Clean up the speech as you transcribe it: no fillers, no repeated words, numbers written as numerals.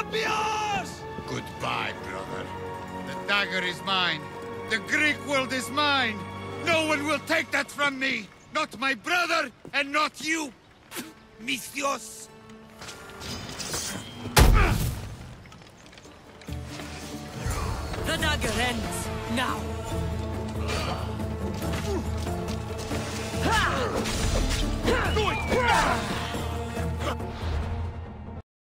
be ours! Goodbye, brother. The dagger is mine. The Greek world is mine. No one will take that from me. Not my brother, and not you. Misthios. The dagger ends now.